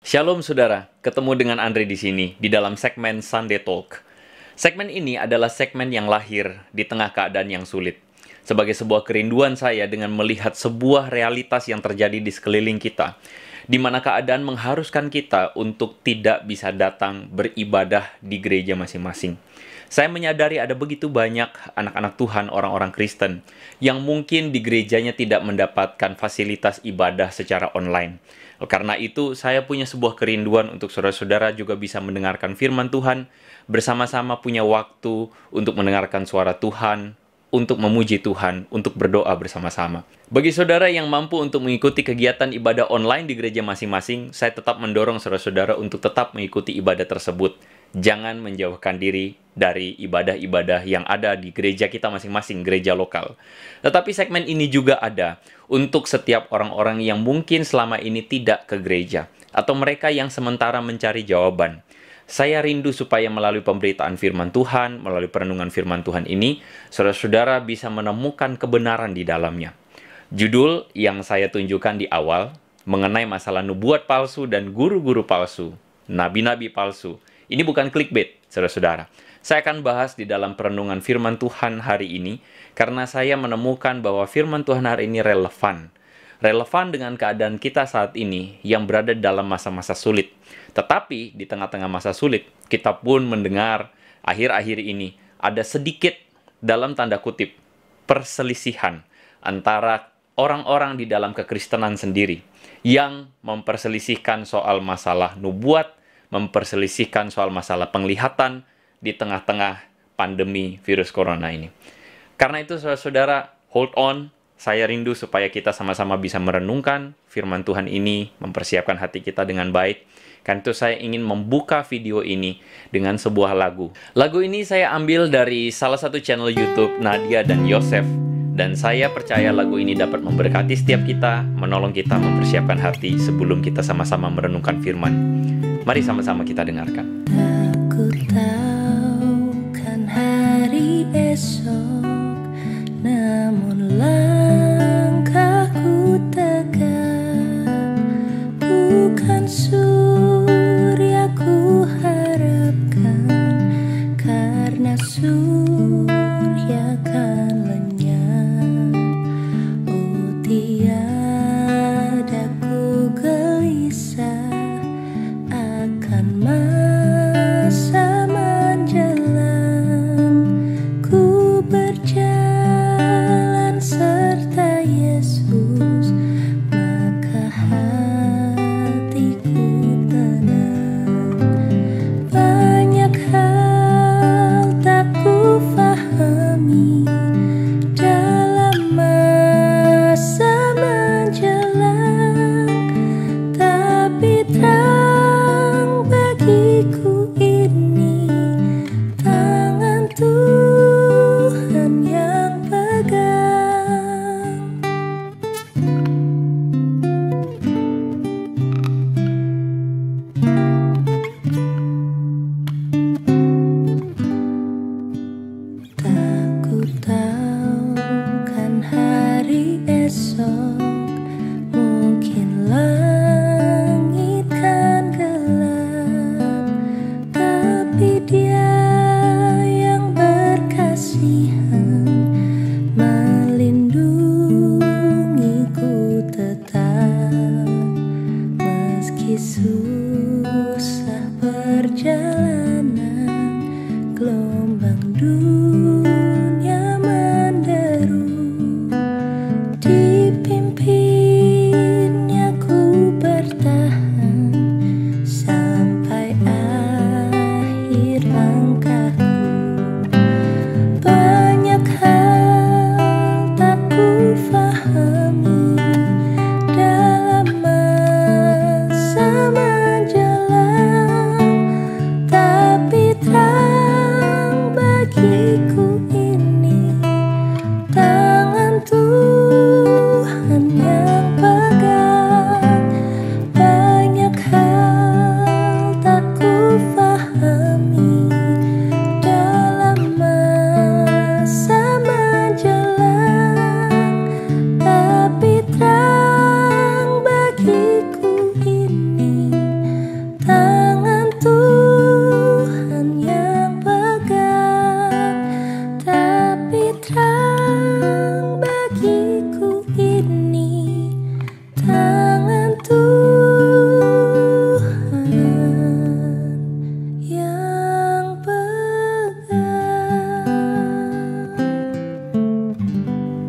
Shalom saudara, ketemu dengan Andre di sini di dalam segmen Sunday Talk. Segmen ini adalah segmen yang lahir di tengah keadaan yang sulit. Sebagai sebuah kerinduan saya dengan melihat sebuah realitas yang terjadi di sekeliling kita, di mana keadaan mengharuskan kita untuk tidak bisa datang beribadah di gereja masing-masing. Saya menyadari ada begitu banyak anak-anak Tuhan, orang-orang Kristen, yang mungkin di gerejanya tidak mendapatkan fasilitas ibadah secara online. Karena itu, saya punya sebuah kerinduan untuk saudara-saudara juga bisa mendengarkan firman Tuhan, bersama-sama punya waktu untuk mendengarkan suara Tuhan, untuk memuji Tuhan, untuk berdoa bersama-sama. Bagi saudara yang mampu untuk mengikuti kegiatan ibadah online di gereja masing-masing, saya tetap mendorong saudara-saudara untuk tetap mengikuti ibadah tersebut. Jangan menjauhkan diri dari ibadah-ibadah yang ada di gereja kita masing-masing, gereja lokal. Tetapi segmen ini juga ada untuk setiap orang-orang yang mungkin selama ini tidak ke gereja, atau mereka yang sementara mencari jawaban. Saya rindu supaya melalui pemberitaan firman Tuhan, melalui perenungan firman Tuhan ini, saudara-saudara bisa menemukan kebenaran di dalamnya. Judul yang saya tunjukkan di awal, mengenai masalah nubuat palsu dan guru-guru palsu, nabi-nabi palsu. Ini bukan clickbait, saudara-saudara. Saya akan bahas di dalam perenungan firman Tuhan hari ini, karena saya menemukan bahwa firman Tuhan hari ini relevan. Relevan dengan keadaan kita saat ini yang berada dalam masa-masa sulit. Tetapi di tengah-tengah masa sulit, kita pun mendengar akhir-akhir ini ada sedikit dalam tanda kutip perselisihan antara orang-orang di dalam kekristenan sendiri yang memperselisihkan soal masalah nubuat, memperselisihkan soal masalah penglihatan di tengah-tengah pandemi virus corona ini. Karena itu saudara-saudara, hold on. Saya rindu supaya kita sama-sama bisa merenungkan firman Tuhan ini, mempersiapkan hati kita dengan baik. Karena itu saya ingin membuka video ini dengan sebuah lagu. Lagu ini saya ambil dari salah satu channel YouTube, Nadia dan Yosef. Dan saya percaya lagu ini dapat memberkati setiap kita, menolong kita mempersiapkan hati sebelum kita sama-sama merenungkan firman. Mari sama-sama kita dengarkan. Aku tahu kan hari esok, namun langkahku tegak. Bukan surya ku harapkan, karena surya kan lenyap. Oh, tiada ku gelisah akan masa menjelang. Ku berjalan serta Yesus, maka hatiku tenang. Banyak hal tak ku fahami dalam masa menjelang, tapi terang bagiku ini tangan Tuhan yang pegang. Tak ku tahu kan hari esok, mungkin langit kan gelap, tapi Dia yang berkasihan melindungiku tetap. Meski susah perjalanan, gelombang dunia menderu, dipimpinnya ku bertahan sampai akhir langkahku. Banyak hal tak ku fahami dalam masa menjelang.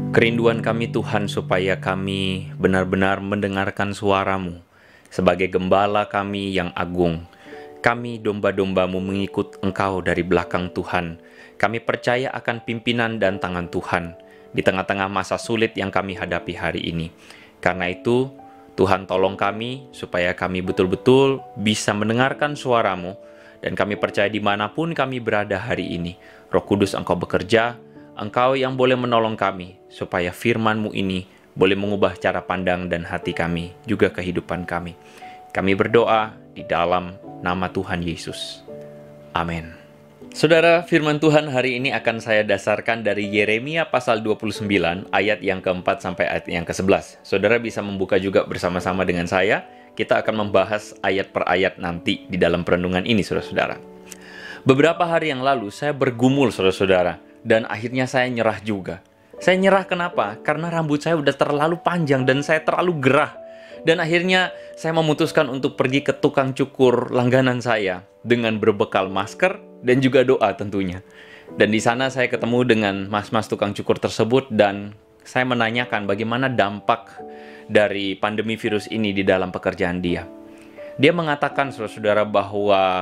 Kerinduan kami Tuhan supaya kami benar-benar mendengarkan suara-Mu. Sebagai gembala kami yang agung, kami domba-domba-Mu mengikut Engkau dari belakang Tuhan. Kami percaya akan pimpinan dan tangan Tuhan di tengah-tengah masa sulit yang kami hadapi hari ini. Karena itu, Tuhan tolong kami supaya kami betul-betul bisa mendengarkan suara-Mu, dan kami percaya dimanapun kami berada hari ini, Roh Kudus Engkau bekerja, Engkau yang boleh menolong kami, supaya firman-Mu ini boleh mengubah cara pandang dan hati kami, juga kehidupan kami. Kami berdoa di dalam nama Tuhan Yesus. Amin. Saudara, firman Tuhan hari ini akan saya dasarkan dari Yeremia pasal 29, ayat yang keempat sampai ayat yang ke-11. Saudara bisa membuka juga bersama-sama dengan saya. Kita akan membahas ayat per ayat nanti di dalam perenungan ini, saudara-saudara. Beberapa hari yang lalu, saya bergumul, saudara-saudara. Dan akhirnya saya nyerah juga. Saya nyerah kenapa? Karena rambut saya udah terlalu panjang dan saya terlalu gerah. Dan akhirnya saya memutuskan untuk pergi ke tukang cukur langganan saya dengan berbekal masker dan juga doa tentunya. Dan di sana saya ketemu dengan mas-mas tukang cukur tersebut dan saya menanyakan bagaimana dampak dari pandemi virus ini di dalam pekerjaan dia. Dia mengatakan, saudara-saudara, bahwa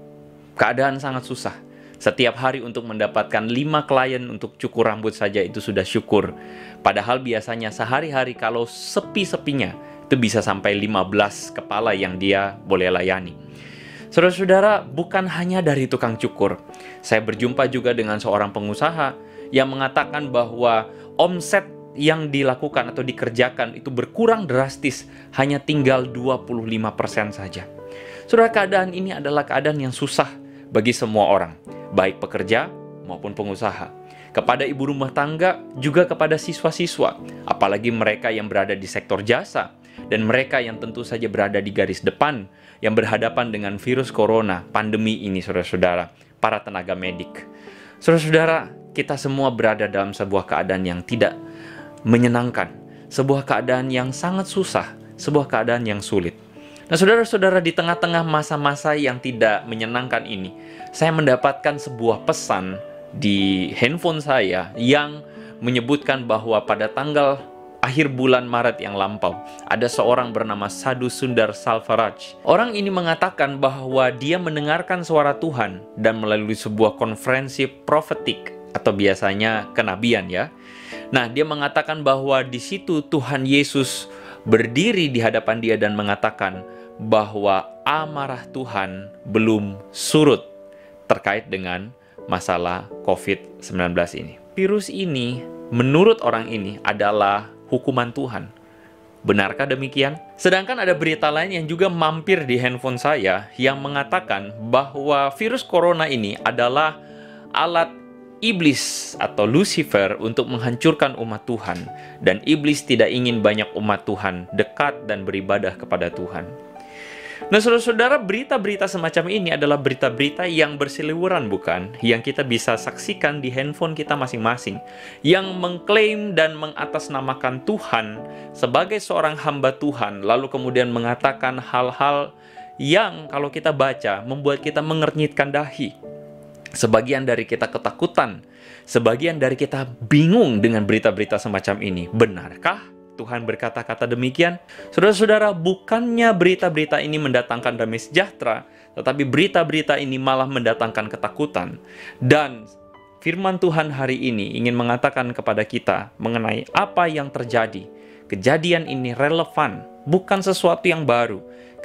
keadaan sangat susah. Setiap hari untuk mendapatkan 5 klien untuk cukur rambut saja itu sudah syukur. Padahal biasanya sehari-hari kalau sepi-sepinya itu bisa sampai 15 kepala yang dia boleh layani. Saudara-saudara, bukan hanya dari tukang cukur. Saya berjumpa juga dengan seorang pengusaha yang mengatakan bahwa omset yang dilakukan atau dikerjakan itu berkurang drastis, hanya tinggal 25% saja. Saudara, keadaan ini adalah keadaan yang susah bagi semua orang, baik pekerja maupun pengusaha. Kepada ibu rumah tangga, juga kepada siswa-siswa, apalagi mereka yang berada di sektor jasa, dan mereka yang tentu saja berada di garis depan, yang berhadapan dengan virus corona, pandemi ini, saudara-saudara, para tenaga medik. Saudara-saudara, kita semua berada dalam sebuah keadaan yang tidak menyenangkan, sebuah keadaan yang sangat susah, sebuah keadaan yang sulit. Nah, saudara-saudara, di tengah-tengah masa-masa yang tidak menyenangkan ini, saya mendapatkan sebuah pesan di handphone saya yang menyebutkan bahwa pada tanggal akhir bulan Maret yang lampau, ada seorang bernama Sadhu Sundar Selvaraj. Orang ini mengatakan bahwa dia mendengarkan suara Tuhan dan melalui sebuah konferensi profetik atau biasanya kenabian ya. Nah, dia mengatakan bahwa di situ Tuhan Yesus berdiri di hadapan dia dan mengatakan bahwa amarah Tuhan belum surut terkait dengan masalah COVID-19 ini. Virus ini, menurut orang ini, adalah hukuman Tuhan. Benarkah demikian? Sedangkan ada berita lain yang juga mampir di handphone saya yang mengatakan bahwa virus corona ini adalah alat iblis atau Lucifer untuk menghancurkan umat Tuhan. Dan iblis tidak ingin banyak umat Tuhan dekat dan beribadah kepada Tuhan. Nah, saudara-saudara, berita-berita semacam ini adalah berita-berita yang berseliweran, bukan? Yang kita bisa saksikan di handphone kita masing-masing. Yang mengklaim dan mengatasnamakan Tuhan sebagai seorang hamba Tuhan, lalu kemudian mengatakan hal-hal yang kalau kita baca membuat kita mengernyitkan dahi. Sebagian dari kita ketakutan, sebagian dari kita bingung dengan berita-berita semacam ini. Benarkah Tuhan berkata-kata demikian? Saudara-saudara, bukannya berita-berita ini mendatangkan damai sejahtera, tetapi berita-berita ini malah mendatangkan ketakutan. Dan firman Tuhan hari ini ingin mengatakan kepada kita mengenai apa yang terjadi. Kejadian ini relevan, bukan sesuatu yang baru.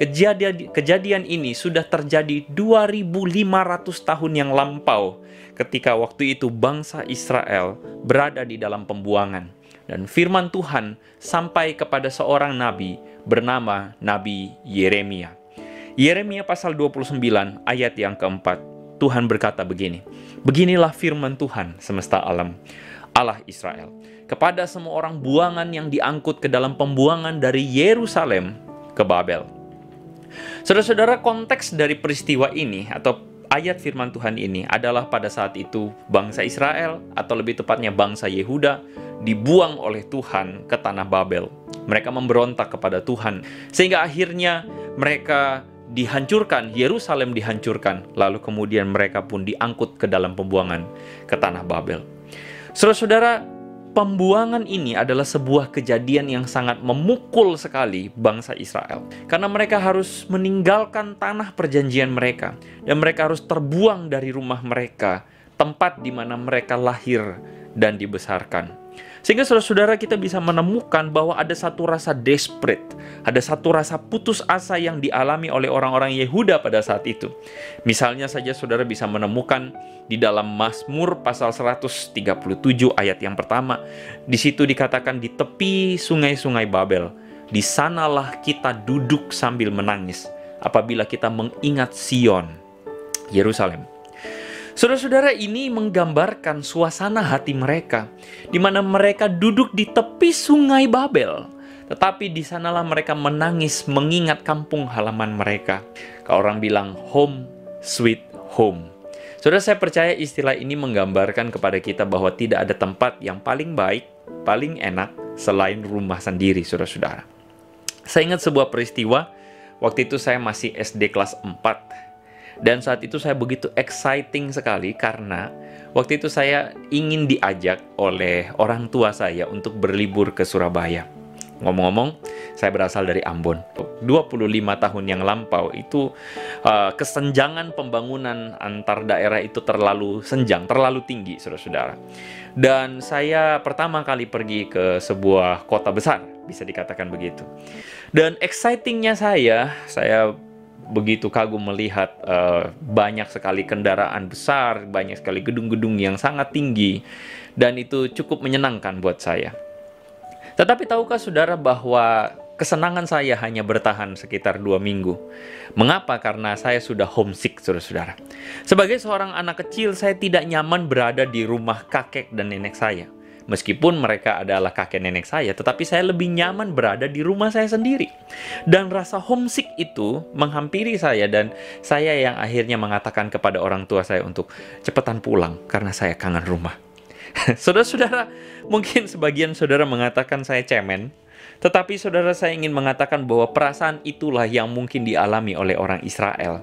Kejadian ini sudah terjadi 2500 tahun yang lampau, ketika waktu itu bangsa Israel berada di dalam pembuangan. Dan firman Tuhan sampai kepada seorang nabi bernama Nabi Yeremia. Yeremia pasal 29 ayat yang keempat, Tuhan berkata begini, "Beginilah firman Tuhan semesta alam, Allah Israel, kepada semua orang buangan yang diangkut ke dalam pembuangan dari Yerusalem ke Babel." Saudara-saudara, konteks dari peristiwa ini atau ayat firman Tuhan ini adalah pada saat itu bangsa Israel atau lebih tepatnya bangsa Yehuda dibuang oleh Tuhan ke tanah Babel. Mereka memberontak kepada Tuhan sehingga akhirnya mereka dihancurkan, Yerusalem dihancurkan, lalu kemudian mereka pun diangkut ke dalam pembuangan ke tanah Babel. Saudara-saudara, pembuangan ini adalah sebuah kejadian yang sangat memukul sekali bangsa Israel. Karena mereka harus meninggalkan tanah perjanjian mereka. Dan mereka harus terbuang dari rumah mereka, tempat di mana mereka lahir dan dibesarkan. Sehingga saudara-saudara kita bisa menemukan bahwa ada satu rasa desperate, ada satu rasa putus asa yang dialami oleh orang-orang Yehuda pada saat itu. Misalnya saja saudara bisa menemukan di dalam Mazmur pasal 137 ayat yang pertama. Di situ dikatakan di tepi sungai-sungai Babel, di sanalah kita duduk sambil menangis apabila kita mengingat Sion, Yerusalem. Saudara-saudara, ini menggambarkan suasana hati mereka, di mana mereka duduk di tepi sungai Babel. Tetapi di sanalah mereka menangis mengingat kampung halaman mereka. Kalau orang bilang home sweet home. Saudara, saya percaya istilah ini menggambarkan kepada kita bahwa tidak ada tempat yang paling baik, paling enak selain rumah sendiri, saudara-saudara. Saya ingat sebuah peristiwa, waktu itu saya masih SD kelas 4. Dan saat itu saya begitu exciting sekali karena waktu itu saya ingin diajak oleh orang tua saya untuk berlibur ke Surabaya. Ngomong-ngomong, saya berasal dari Ambon. 25 tahun yang lampau itu kesenjangan pembangunan antar daerah itu terlalu senjang, terlalu tinggi, saudara-saudara. Dan saya pertama kali pergi ke sebuah kota besar, bisa dikatakan begitu. Dan excitingnya saya begitu kagum melihat banyak sekali kendaraan besar, banyak sekali gedung-gedung yang sangat tinggi, dan itu cukup menyenangkan buat saya. Tetapi tahukah saudara bahwa kesenangan saya hanya bertahan sekitar 2 minggu? Mengapa? Karena saya sudah homesick, saudara-saudara. Sebagai seorang anak kecil, saya tidak nyaman berada di rumah kakek dan nenek saya. Meskipun mereka adalah kakek nenek saya, tetapi saya lebih nyaman berada di rumah saya sendiri. Dan rasa homesick itu menghampiri saya, dan saya yang akhirnya mengatakan kepada orang tua saya untuk cepetan pulang karena saya kangen rumah. Saudara-saudara, mungkin sebagian saudara mengatakan saya cemen, tetapi saudara, saya ingin mengatakan bahwa perasaan itulah yang mungkin dialami oleh orang Israel.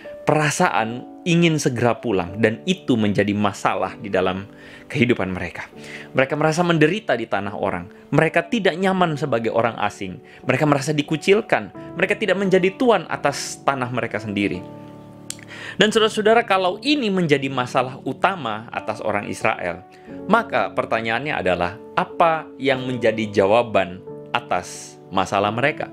Perasaan ingin segera pulang, dan itu menjadi masalah di dalam kehidupan mereka. Mereka merasa menderita di tanah orang. Mereka tidak nyaman sebagai orang asing. Mereka merasa dikucilkan. Mereka tidak menjadi tuan atas tanah mereka sendiri. Dan saudara-saudara, kalau ini menjadi masalah utama atas orang Israel, maka pertanyaannya adalah, apa yang menjadi jawaban atas masalah mereka?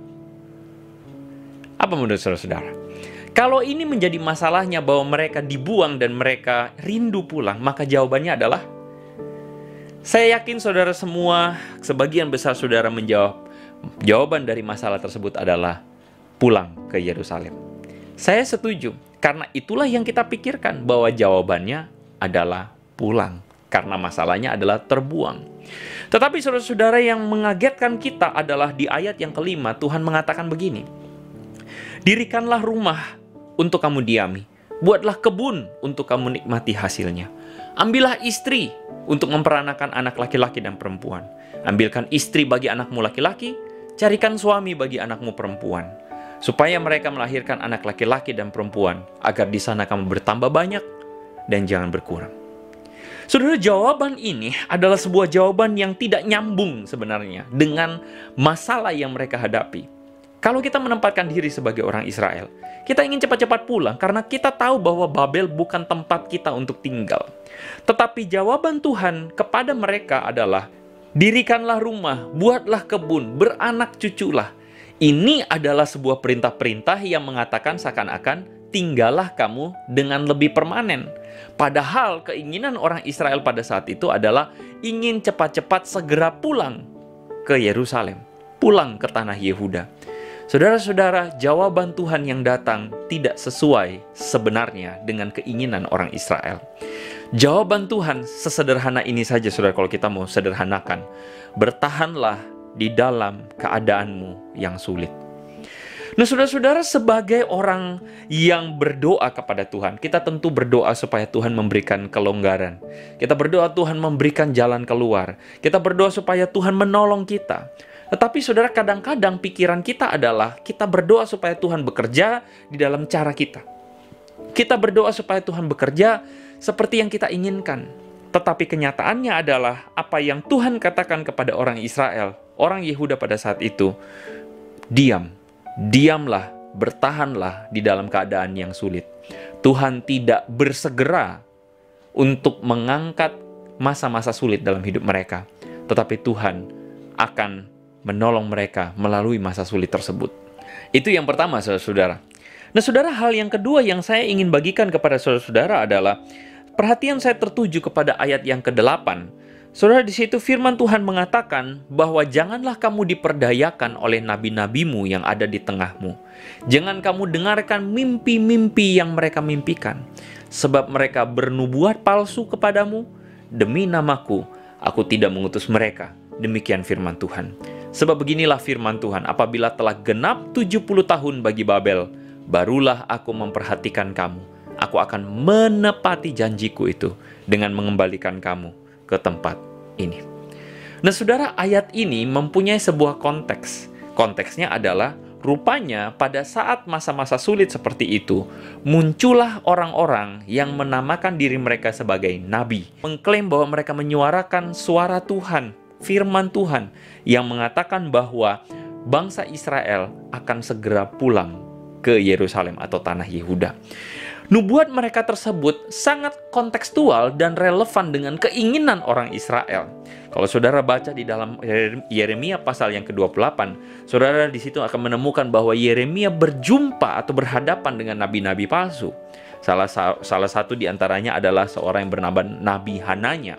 Apa menurut saudara-saudara? Kalau ini menjadi masalahnya bahwa mereka dibuang dan mereka rindu pulang, maka jawabannya adalah, saya yakin saudara semua, sebagian besar saudara menjawab, jawaban dari masalah tersebut adalah pulang ke Yerusalem. Saya setuju, karena itulah yang kita pikirkan, bahwa jawabannya adalah pulang, karena masalahnya adalah terbuang. Tetapi saudara-saudara, yang mengagetkan kita adalah di ayat yang kelima, Tuhan mengatakan begini, dirikanlah rumah untuk kamu diami, buatlah kebun untuk kamu nikmati hasilnya. Ambillah istri untuk memperanakan anak laki-laki dan perempuan. Ambilkan istri bagi anakmu laki-laki, carikan suami bagi anakmu perempuan, supaya mereka melahirkan anak laki-laki dan perempuan, agar di sana kamu bertambah banyak dan jangan berkurang. Saudara, jawaban ini adalah sebuah jawaban yang tidak nyambung sebenarnya dengan masalah yang mereka hadapi. Kalau kita menempatkan diri sebagai orang Israel, kita ingin cepat-cepat pulang karena kita tahu bahwa Babel bukan tempat kita untuk tinggal. Tetapi jawaban Tuhan kepada mereka adalah, dirikanlah rumah, buatlah kebun, beranak cuculah. Ini adalah sebuah perintah-perintah yang mengatakan seakan-akan tinggallah kamu dengan lebih permanen. Padahal keinginan orang Israel pada saat itu adalah ingin cepat-cepat segera pulang ke Yerusalem, pulang ke tanah Yehuda. Saudara-saudara, jawaban Tuhan yang datang tidak sesuai sebenarnya dengan keinginan orang Israel. Jawaban Tuhan sesederhana ini saja, saudara, kalau kita mau sederhanakan. Bertahanlah di dalam keadaanmu yang sulit. Nah, saudara-saudara, sebagai orang yang berdoa kepada Tuhan, kita tentu berdoa supaya Tuhan memberikan kelonggaran. Kita berdoa Tuhan memberikan jalan keluar. Kita berdoa supaya Tuhan menolong kita. Tetapi saudara, kadang-kadang pikiran kita adalah kita berdoa supaya Tuhan bekerja di dalam cara kita. Kita berdoa supaya Tuhan bekerja seperti yang kita inginkan. Tetapi kenyataannya adalah apa yang Tuhan katakan kepada orang Israel, orang Yehuda pada saat itu, diamlah, bertahanlah di dalam keadaan yang sulit. Tuhan tidak bersegera untuk mengangkat masa-masa sulit dalam hidup mereka, tetapi Tuhan akan menolong mereka melalui masa sulit tersebut. Itu yang pertama, saudara-saudara. Nah, saudara, hal yang kedua yang saya ingin bagikan kepada saudara-saudara adalah perhatian saya tertuju kepada ayat yang ke-8. Saudara, di situ firman Tuhan mengatakan bahwa janganlah kamu diperdayakan oleh nabi-nabimu yang ada di tengahmu. Jangan kamu dengarkan mimpi-mimpi yang mereka mimpikan, sebab mereka bernubuat palsu kepadamu. Demi namaku, aku tidak mengutus mereka. Demikian firman Tuhan. Sebab beginilah firman Tuhan, apabila telah genap 70 tahun bagi Babel, barulah aku memperhatikan kamu. Aku akan menepati janjiku itu dengan mengembalikan kamu ke tempat ini. Nah, saudara, ayat ini mempunyai sebuah konteks. Konteksnya adalah rupanya pada saat masa-masa sulit seperti itu, muncullah orang-orang yang menamakan diri mereka sebagai nabi, mengklaim bahwa mereka menyuarakan suara Tuhan, firman Tuhan, yang mengatakan bahwa bangsa Israel akan segera pulang ke Yerusalem atau tanah Yehuda. Nubuat mereka tersebut sangat kontekstual dan relevan dengan keinginan orang Israel. Kalau saudara baca di dalam Yeremia pasal yang ke-28, saudara di situ akan menemukan bahwa Yeremia berjumpa atau berhadapan dengan nabi-nabi palsu. Salah satu di antaranya adalah seorang yang bernama Nabi Hananya.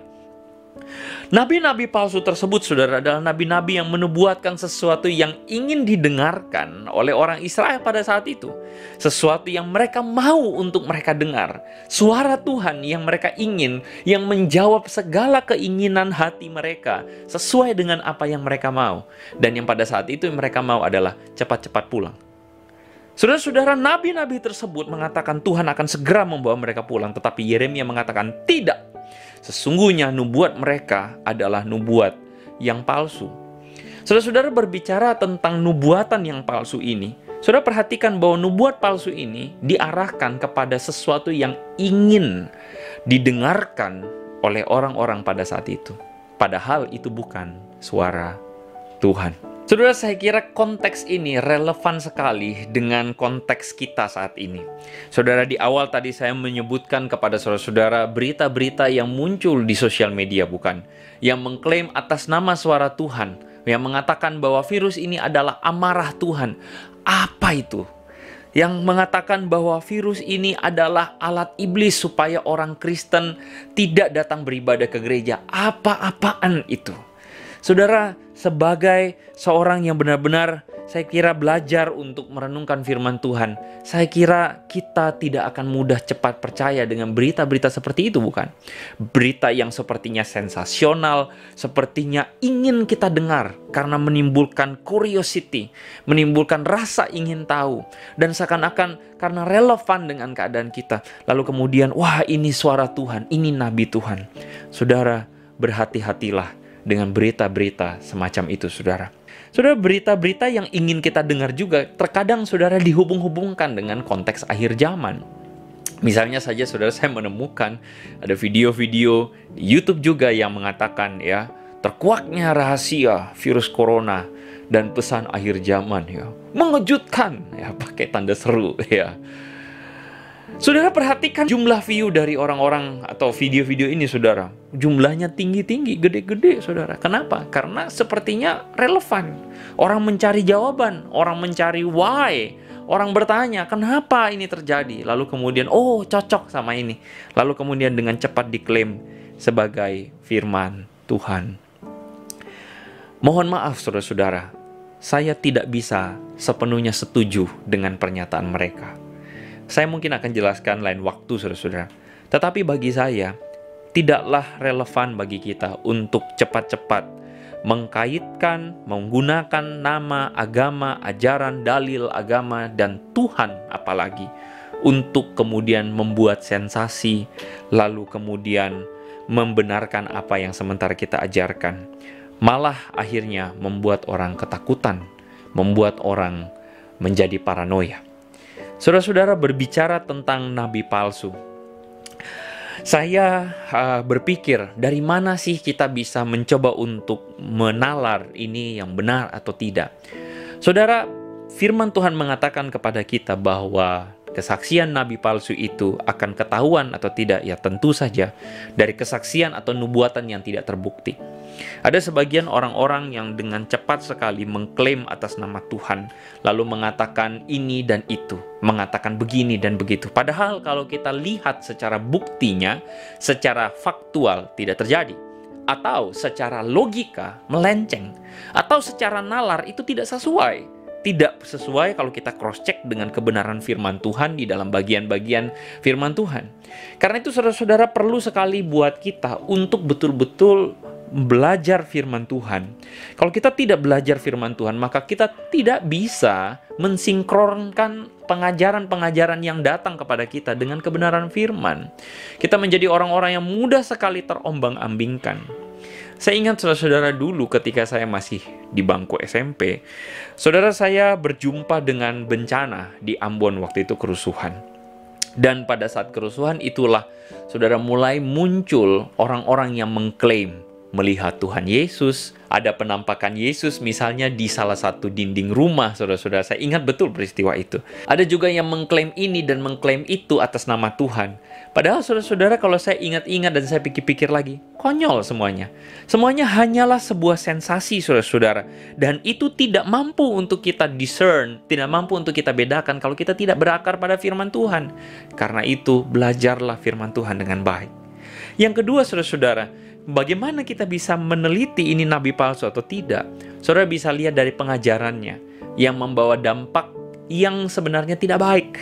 Nabi-nabi palsu tersebut, saudara, adalah nabi-nabi yang menubuatkan sesuatu yang ingin didengarkan oleh orang Israel pada saat itu. Sesuatu yang mereka mau untuk mereka dengar. Suara Tuhan yang mereka ingin, yang menjawab segala keinginan hati mereka sesuai dengan apa yang mereka mau. Dan yang pada saat itu yang mereka mau adalah cepat-cepat pulang. Saudara-saudara, nabi-nabi tersebut mengatakan Tuhan akan segera membawa mereka pulang, tetapi Yeremia mengatakan tidak. Sesungguhnya nubuat mereka adalah nubuat yang palsu. Saudara-saudara, berbicara tentang nubuatan yang palsu ini, saudara perhatikan bahwa nubuat palsu ini diarahkan kepada sesuatu yang ingin didengarkan oleh orang-orang pada saat itu. Padahal itu bukan suara Tuhan. Saudara, saya kira konteks ini relevan sekali dengan konteks kita saat ini. Saudara, di awal tadi saya menyebutkan kepada saudara-saudara berita-berita yang muncul di sosial media, bukan? Yang mengklaim atas nama suara Tuhan, yang mengatakan bahwa virus ini adalah amarah Tuhan. Apa itu? Yang mengatakan bahwa virus ini adalah alat iblis supaya orang Kristen tidak datang beribadah ke gereja. Apa-apaan itu? Saudara, sebagai seorang yang benar-benar saya kira belajar untuk merenungkan firman Tuhan, saya kira kita tidak akan mudah cepat percaya dengan berita-berita seperti itu, bukan? Berita yang sepertinya sensasional, sepertinya ingin kita dengar karena menimbulkan curiosity, menimbulkan rasa ingin tahu, dan seakan-akan karena relevan dengan keadaan kita. Lalu kemudian, wah, ini suara Tuhan, ini nabi Tuhan. Saudara, berhati-hatilah dengan berita-berita semacam itu, saudara. Saudara, berita-berita yang ingin kita dengar juga terkadang, saudara, dihubung-hubungkan dengan konteks akhir zaman. Misalnya saja, saudara, saya menemukan ada video-video di YouTube juga yang mengatakan, ya, terkuaknya rahasia virus corona dan pesan akhir zaman, ya, mengejutkan, ya, pakai tanda seru, ya. Saudara, perhatikan jumlah view dari orang-orang atau video-video ini, saudara. Jumlahnya tinggi-tinggi, gede-gede, saudara. Kenapa? Karena sepertinya relevan. Orang mencari jawaban, orang mencari why. Orang bertanya, kenapa ini terjadi? Lalu kemudian, oh, cocok sama ini. Lalu kemudian dengan cepat diklaim sebagai firman Tuhan. Mohon maaf, saudara-saudara. Saya tidak bisa sepenuhnya setuju dengan pernyataan mereka. Saya mungkin akan jelaskan lain waktu, saudara-saudara. Tetapi bagi saya, tidaklah relevan bagi kita untuk cepat-cepat mengkaitkan, menggunakan nama agama, ajaran, dalil agama, dan Tuhan apalagi, untuk kemudian membuat sensasi, lalu kemudian membenarkan apa yang sementara kita ajarkan. Malah akhirnya membuat orang ketakutan, membuat orang menjadi paranoia. Saudara-saudara, berbicara tentang nabi palsu. Saya berpikir, dari mana sih kita bisa mencoba untuk menalar ini yang benar atau tidak? Saudara, firman Tuhan mengatakan kepada kita bahwa kesaksian nabi palsu itu akan ketahuan atau tidak, ya tentu saja dari kesaksian atau nubuatan yang tidak terbukti. Ada sebagian orang-orang yang dengan cepat sekali mengklaim atas nama Tuhan, lalu mengatakan ini dan itu, mengatakan begini dan begitu. Padahal kalau kita lihat secara buktinya, secara faktual tidak terjadi. Atau secara logika melenceng. Atau secara nalar itu tidak sesuai. Tidak sesuai kalau kita cross-check dengan kebenaran firman Tuhan di dalam bagian-bagian firman Tuhan. Karena itu saudara-saudara perlu sekali buat kita untuk betul-betul belajar firman Tuhan. Kalau kita tidak belajar firman Tuhan, maka kita tidak bisa mensinkronkan pengajaran-pengajaran yang datang kepada kita dengan kebenaran firman. Kita menjadi orang-orang yang mudah sekali terombang-ambingkan. Saya ingat saudara-saudara dulu ketika saya masih di bangku SMP, saudara saya berjumpa dengan bencana di Ambon, waktu itu kerusuhan. Dan pada saat kerusuhan itulah saudara mulai muncul orang-orang yang mengklaim melihat Tuhan Yesus, ada penampakan Yesus misalnya di salah satu dinding rumah, saudara-saudara. Saya ingat betul peristiwa itu. Ada juga yang mengklaim ini dan mengklaim itu atas nama Tuhan. Padahal saudara-saudara, kalau saya ingat-ingat dan saya pikir-pikir lagi, konyol semuanya. Semuanya hanyalah sebuah sensasi, saudara-saudara. Dan itu tidak mampu untuk kita discern, tidak mampu untuk kita bedakan kalau kita tidak berakar pada firman Tuhan. Karena itu, belajarlah firman Tuhan dengan baik. Yang kedua, saudara-saudara, bagaimana kita bisa meneliti ini nabi palsu atau tidak? Saudara bisa lihat dari pengajarannya yang membawa dampak yang sebenarnya tidak baik.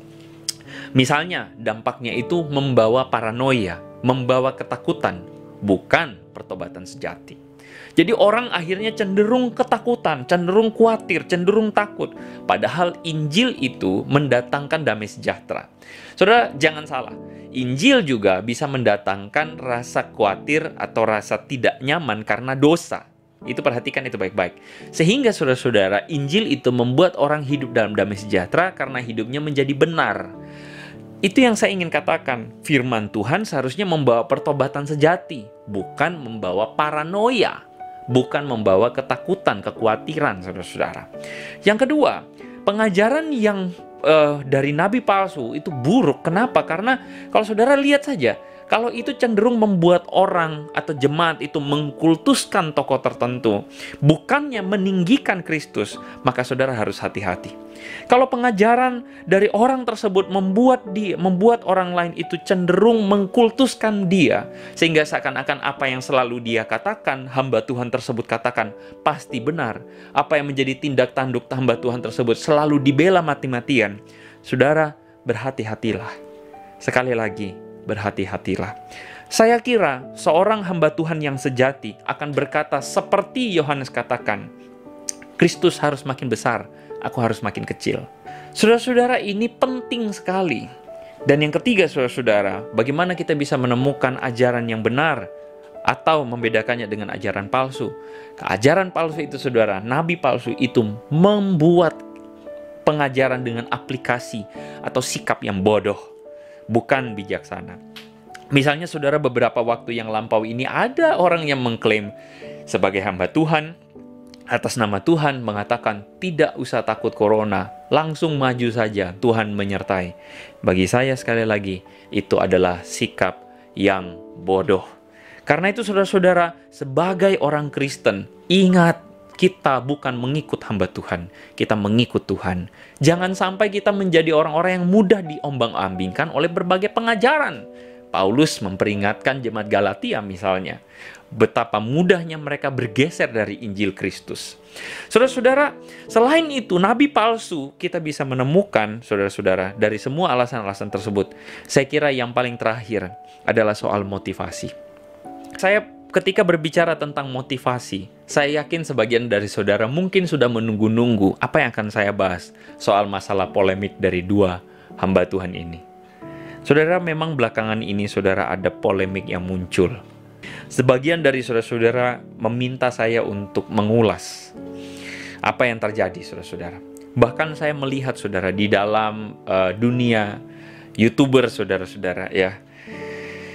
Misalnya, dampaknya itu membawa paranoia, membawa ketakutan, bukan pertobatan sejati. Jadi orang akhirnya cenderung ketakutan, cenderung khawatir, cenderung takut. Padahal Injil itu mendatangkan damai sejahtera. Saudara, jangan salah. Injil juga bisa mendatangkan rasa khawatir atau rasa tidak nyaman karena dosa. Itu perhatikan itu baik-baik. Sehingga saudara-saudara, Injil itu membuat orang hidup dalam damai sejahtera karena hidupnya menjadi benar. Itu yang saya ingin katakan. Firman Tuhan seharusnya membawa pertobatan sejati, bukan membawa paranoia, bukan membawa ketakutan, kekhawatiran, saudara-saudara. Yang kedua, pengajaran yang dari nabi palsu itu buruk. Kenapa? Karena kalau saudara lihat saja, kalau itu cenderung membuat orang atau jemaat itu mengkultuskan tokoh tertentu, bukannya meninggikan Kristus, maka saudara harus hati-hati. Kalau pengajaran dari orang tersebut membuat orang lain itu cenderung mengkultuskan dia, sehingga seakan-akan apa yang selalu dia katakan, hamba Tuhan tersebut katakan, pasti benar. Apa yang menjadi tindak tanduk hamba Tuhan tersebut selalu dibela mati-matian. Saudara, berhati-hatilah. Sekali lagi, berhati-hatilah. Saya kira seorang hamba Tuhan yang sejati akan berkata seperti Yohanes katakan, Kristus harus makin besar, aku harus makin kecil. Saudara-saudara, ini penting sekali. Dan yang ketiga, saudara-saudara, bagaimana kita bisa menemukan ajaran yang benar atau membedakannya dengan ajaran palsu? Ajaran palsu itu, saudara, nabi palsu itu membuat pengajaran dengan aplikasi atau sikap yang bodoh, bukan bijaksana. Misalnya saudara, beberapa waktu yang lampau ini ada orang yang mengklaim sebagai hamba Tuhan, atas nama Tuhan mengatakan tidak usah takut corona, langsung maju saja, Tuhan menyertai. Bagi saya sekali lagi, itu adalah sikap yang bodoh. Karena itu saudara-saudara, sebagai orang Kristen, ingat, kita bukan mengikut hamba Tuhan, kita mengikut Tuhan. Jangan sampai kita menjadi orang-orang yang mudah diombang-ambingkan oleh berbagai pengajaran. Paulus memperingatkan jemaat Galatia misalnya, betapa mudahnya mereka bergeser dari Injil Kristus. Saudara-saudara, selain itu, nabi palsu kita bisa menemukan, saudara-saudara, dari semua alasan-alasan tersebut. Saya kira yang paling terakhir adalah soal motivasi. Ketika berbicara tentang motivasi, saya yakin sebagian dari saudara mungkin sudah menunggu-nunggu apa yang akan saya bahas soal masalah polemik dari dua hamba Tuhan ini. Saudara, memang belakangan ini saudara ada polemik yang muncul. Sebagian dari saudara-saudara meminta saya untuk mengulas apa yang terjadi, saudara-saudara. Bahkan saya melihat saudara di dalam dunia YouTuber, saudara-saudara, ya.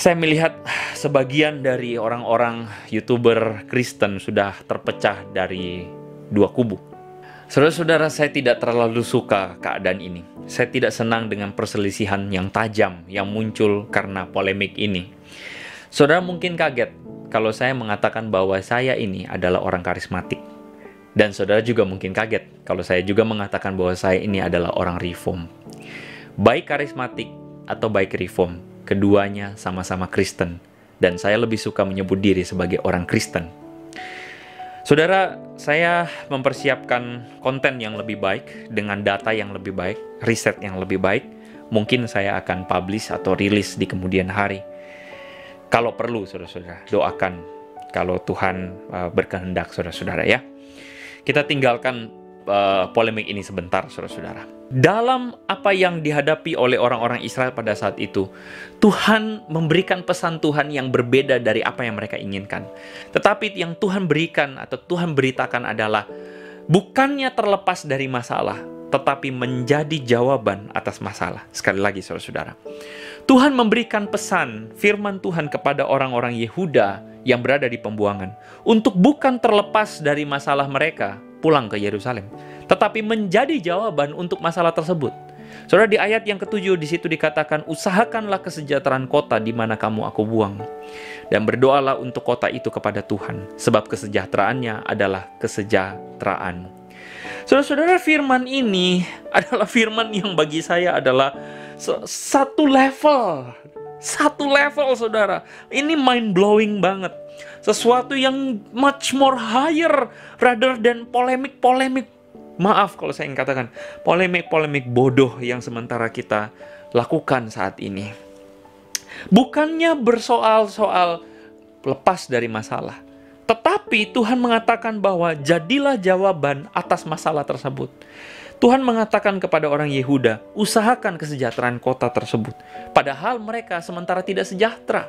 Saya melihat sebagian dari orang-orang YouTuber Kristen sudah terpecah dari dua kubu. Saudara-saudara, saya tidak terlalu suka keadaan ini. Saya tidak senang dengan perselisihan yang tajam yang muncul karena polemik ini. Saudara mungkin kaget kalau saya mengatakan bahwa saya ini adalah orang karismatik. Dan saudara juga mungkin kaget kalau saya juga mengatakan bahwa saya ini adalah orang reform. Baik karismatik atau baik reform, keduanya sama-sama Kristen. Dan saya lebih suka menyebut diri sebagai orang Kristen. Saudara, saya mempersiapkan konten yang lebih baik, dengan data yang lebih baik, riset yang lebih baik. Mungkin saya akan publish atau rilis di kemudian hari. Kalau perlu, saudara-saudara, doakan kalau Tuhan berkehendak, saudara-saudara ya. Kita tinggalkan polemik ini sebentar, saudara-saudara. Dalam apa yang dihadapi oleh orang-orang Israel pada saat itu, Tuhan memberikan pesan Tuhan yang berbeda dari apa yang mereka inginkan. Tetapi yang Tuhan berikan atau Tuhan beritakan adalah bukannya terlepas dari masalah, tetapi menjadi jawaban atas masalah. Sekali lagi, saudara-saudara, Tuhan memberikan pesan firman Tuhan kepada orang-orang Yehuda yang berada di pembuangan untuk bukan terlepas dari masalah mereka pulang ke Yerusalem, tetapi menjadi jawaban untuk masalah tersebut. Saudara, di ayat yang ke-7 di situ dikatakan, usahakanlah kesejahteraan kota di mana kamu aku buang, dan berdoalah untuk kota itu kepada Tuhan, sebab kesejahteraannya adalah kesejahteraanmu. Saudara-saudara, firman ini adalah firman yang bagi saya adalah satu level, saudara. Ini mind blowing banget. Sesuatu yang much more higher rather than polemik-polemik. Maaf kalau saya ingin katakan polemik-polemik bodoh yang sementara kita lakukan saat ini. Bukannya bersoal-soal lepas dari masalah, tetapi Tuhan mengatakan bahwa jadilah jawaban atas masalah tersebut. Tuhan mengatakan kepada orang Yehuda, usahakan kesejahteraan kota tersebut. Padahal mereka sementara tidak sejahtera.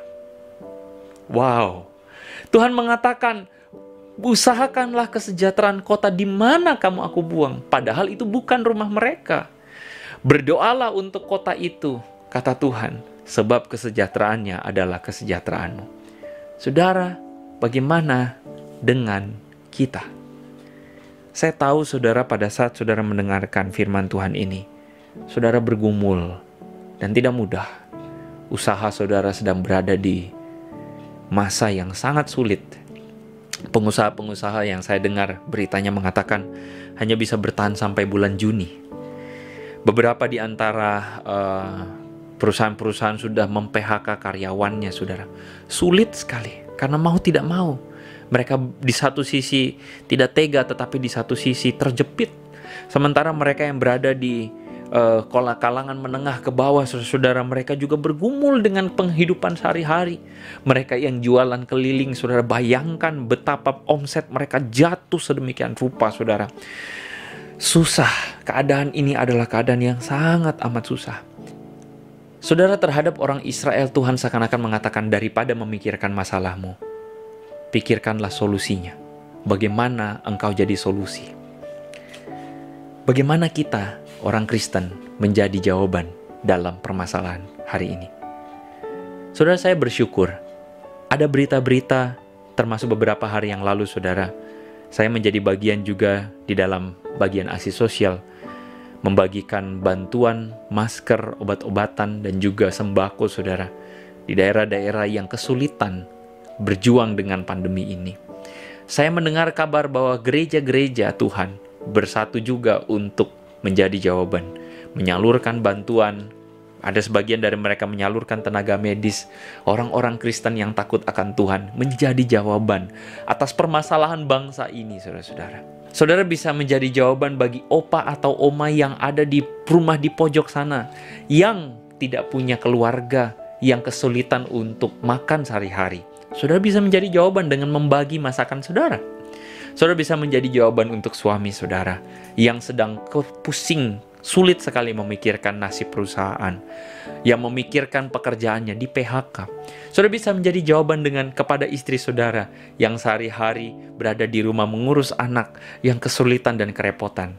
Wow. Tuhan mengatakan, usahakanlah kesejahteraan kota di mana kamu aku buang. Padahal itu bukan rumah mereka. Berdoalah untuk kota itu, kata Tuhan, sebab kesejahteraannya adalah kesejahteraanmu. Saudara, bagaimana dengan kita? Saya tahu saudara pada saat saudara mendengarkan firman Tuhan ini, saudara bergumul dan tidak mudah. Usaha saudara sedang berada di masa yang sangat sulit. Pengusaha-pengusaha yang saya dengar beritanya mengatakan hanya bisa bertahan sampai bulan Juni. Beberapa di antara perusahaan-perusahaan sudah mem-PHK karyawannya, saudara. Sulit sekali, karena mau tidak mau. Mereka di satu sisi tidak tega, tetapi di satu sisi terjepit. Sementara mereka yang berada di kalangan menengah ke bawah, saudara, mereka juga bergumul dengan penghidupan sehari-hari. Mereka yang jualan keliling, saudara, bayangkan betapa omset mereka jatuh sedemikian rupa, saudara. Susah, keadaan ini adalah keadaan yang sangat amat susah. Saudara, terhadap orang Israel, Tuhan seakan-akan mengatakan, daripada memikirkan masalahmu, pikirkanlah solusinya. Bagaimana engkau jadi solusi? Bagaimana kita, orang Kristen, menjadi jawaban dalam permasalahan hari ini? Saudara, saya bersyukur ada berita-berita, termasuk beberapa hari yang lalu, saudara, saya menjadi bagian juga di dalam bagian aksi sosial, membagikan bantuan, masker, obat-obatan, dan juga sembako, saudara, di daerah-daerah yang kesulitan berjuang dengan pandemi ini. Saya mendengar kabar bahwa gereja-gereja Tuhan bersatu juga untuk menjadi jawaban, menyalurkan bantuan. Ada sebagian dari mereka menyalurkan tenaga medis. Orang-orang Kristen yang takut akan Tuhan menjadi jawaban atas permasalahan bangsa ini, saudara-saudara. Saudara bisa menjadi jawaban bagi opa atau oma yang ada di rumah di pojok sana, yang tidak punya keluarga, yang kesulitan untuk makan sehari-hari. Saudara bisa menjadi jawaban dengan membagi masakan saudara. Saudara bisa menjadi jawaban untuk suami saudara yang sedang pusing, sulit sekali memikirkan nasib perusahaan, yang memikirkan pekerjaannya di PHK. Saudara bisa menjadi jawaban dengan kepada istri saudara yang sehari-hari berada di rumah mengurus anak yang kesulitan dan kerepotan.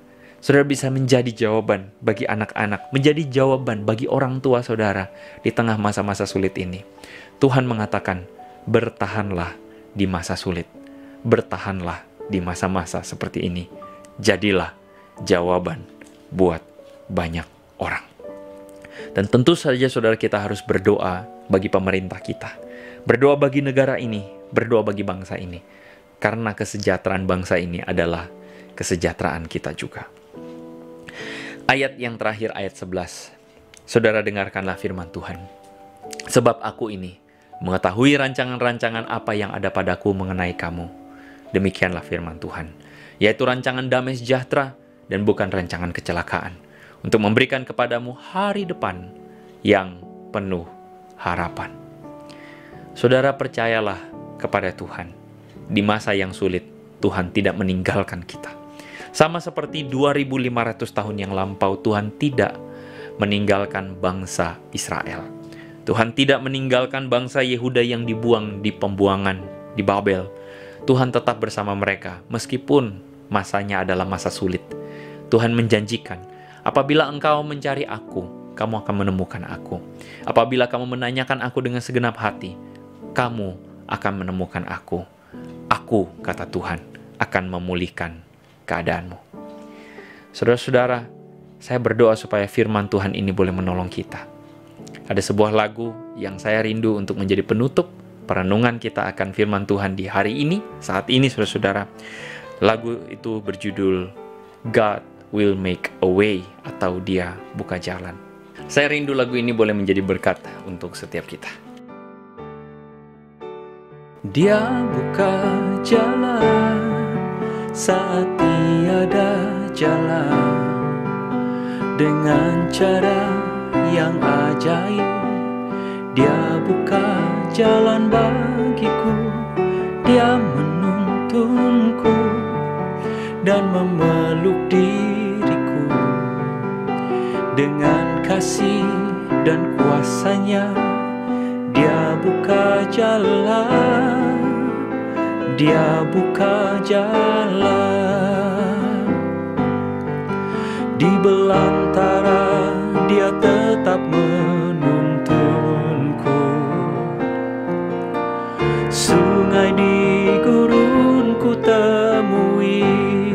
Saudara bisa menjadi jawaban bagi anak-anak, menjadi jawaban bagi orang tua saudara di tengah masa-masa sulit ini. Tuhan mengatakan, bertahanlah di masa sulit. Bertahanlah di masa-masa seperti ini. Jadilah jawaban buat banyak orang. Dan tentu saja saudara kita harus berdoa bagi pemerintah kita. Berdoa bagi negara ini, berdoa bagi bangsa ini. Karena kesejahteraan bangsa ini adalah kesejahteraan kita juga. Ayat yang terakhir, ayat 11. Saudara dengarkanlah firman Tuhan. Sebab aku ini mengetahui rancangan-rancangan apa yang ada padaku mengenai kamu. Demikianlah firman Tuhan. Yaitu rancangan damai sejahtera dan bukan rancangan kecelakaan. Untuk memberikan kepadamu hari depan yang penuh harapan. Saudara percayalah kepada Tuhan. Di masa yang sulit, Tuhan tidak meninggalkan kita. Sama seperti 2500 tahun yang lampau, Tuhan tidak meninggalkan bangsa Israel. Tuhan tidak meninggalkan bangsa Yehuda yang dibuang di pembuangan di Babel. Tuhan tetap bersama mereka, meskipun masanya adalah masa sulit. Tuhan menjanjikan, apabila engkau mencari aku, kamu akan menemukan aku. Apabila kamu menanyakan aku dengan segenap hati, kamu akan menemukan aku. Aku, kata Tuhan, akan memulihkan keadaanmu. Saudara-saudara, saya berdoa supaya firman Tuhan ini boleh menolong kita. Ada sebuah lagu yang saya rindu untuk menjadi penutup perenungan kita akan firman Tuhan di hari ini, saat ini saudara-saudara. Lagu itu berjudul God Will Make a Way, atau Dia Buka Jalan. Saya rindu lagu ini boleh menjadi berkat untuk setiap kita. Dia buka jalan saat tiada jalan, dengan cara yang ajaib. Dia buka jalan bagiku, Dia menuntunku dan memeluk diriku. Dengan kasih dan kuasa-Nya, Dia buka jalan, Dia buka jalan. Di belantara Dia tetap menuntunku. Sungai di gurun ku temui,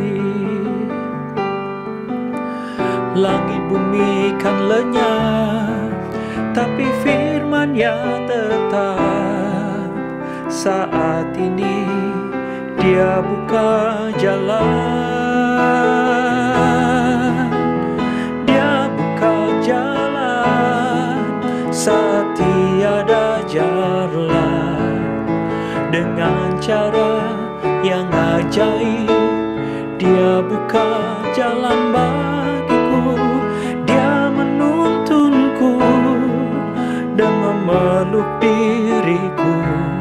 langit bumi kan lenyap, tapi firman-Nya tetap. Saat ini Dia buka jalan, Dia buka jalan saat tiada jalan. Dengan cara yang ajaib, Dia buka jalan bagiku. Dia menuntunku dan memeluk diriku.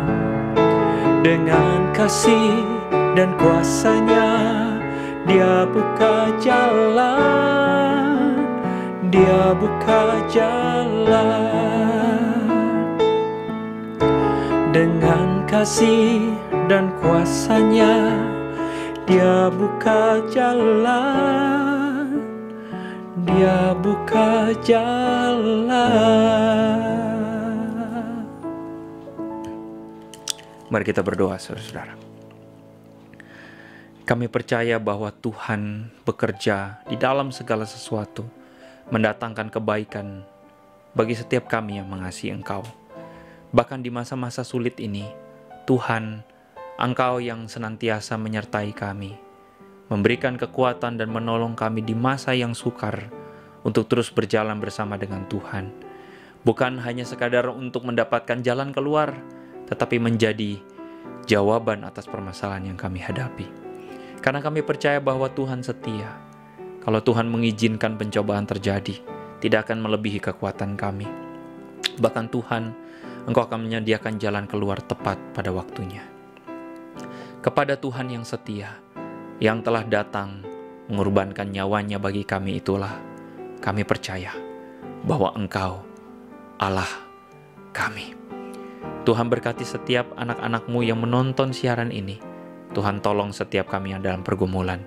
Dengan kasih dan kuasa-Nya, Dia buka jalan, Dia buka jalan. Dengan kasih dan kuasa-Nya, Dia buka jalan, Dia buka jalan. Mari kita berdoa, saudara-saudara. Kami percaya bahwa Tuhan bekerja di dalam segala sesuatu, mendatangkan kebaikan bagi setiap kami yang mengasihi Engkau. Bahkan di masa-masa sulit ini, Tuhan, Engkau yang senantiasa menyertai kami, memberikan kekuatan dan menolong kami di masa yang sukar untuk terus berjalan bersama dengan Tuhan. Bukan hanya sekadar untuk mendapatkan jalan keluar, tetapi menjadi jawaban atas permasalahan yang kami hadapi. Karena kami percaya bahwa Tuhan setia. Kalau Tuhan mengizinkan pencobaan terjadi, tidak akan melebihi kekuatan kami. Bahkan Tuhan, Engkau akan menyediakan jalan keluar tepat pada waktunya. Kepada Tuhan yang setia, yang telah datang mengorbankan nyawanya bagi kami, itulah kami percaya bahwa Engkau Allah kami. Tuhan berkati setiap anak-anak-Mu yang menonton siaran ini. Tuhan tolong setiap kami yang dalam pergumulan.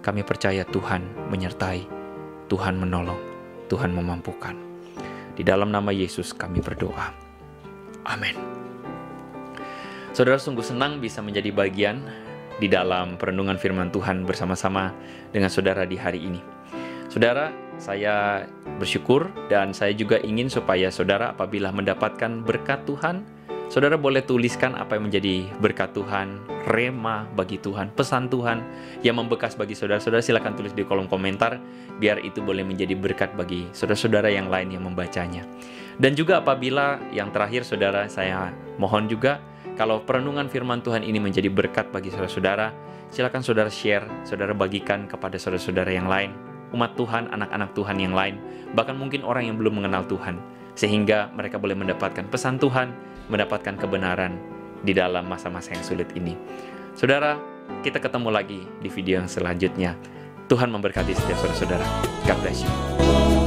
kami percaya Tuhan menyertai, Tuhan menolong, Tuhan memampukan. Di dalam nama Yesus kami berdoa. Amin. Saudara, sungguh senang bisa menjadi bagian di dalam perenungan firman Tuhan bersama-sama dengan saudara di hari ini. Saudara, saya bersyukur dan saya juga ingin supaya saudara apabila mendapatkan berkat Tuhan, saudara boleh tuliskan apa yang menjadi berkat Tuhan, rema bagi Tuhan, pesan Tuhan yang membekas bagi saudara-saudara. Silakan tulis di kolom komentar, biar itu boleh menjadi berkat bagi saudara-saudara yang lain yang membacanya. Dan juga apabila yang terakhir saudara, saya mohon juga kalau perenungan firman Tuhan ini menjadi berkat bagi saudara-saudara, silakan saudara share, saudara bagikan kepada saudara-saudara yang lain, umat Tuhan, anak-anak Tuhan yang lain, bahkan mungkin orang yang belum mengenal Tuhan, sehingga mereka boleh mendapatkan pesan Tuhan, mendapatkan kebenaran di dalam masa-masa yang sulit ini. Saudara, kita ketemu lagi di video yang selanjutnya. Tuhan memberkati setiap saudara-saudara. God bless you.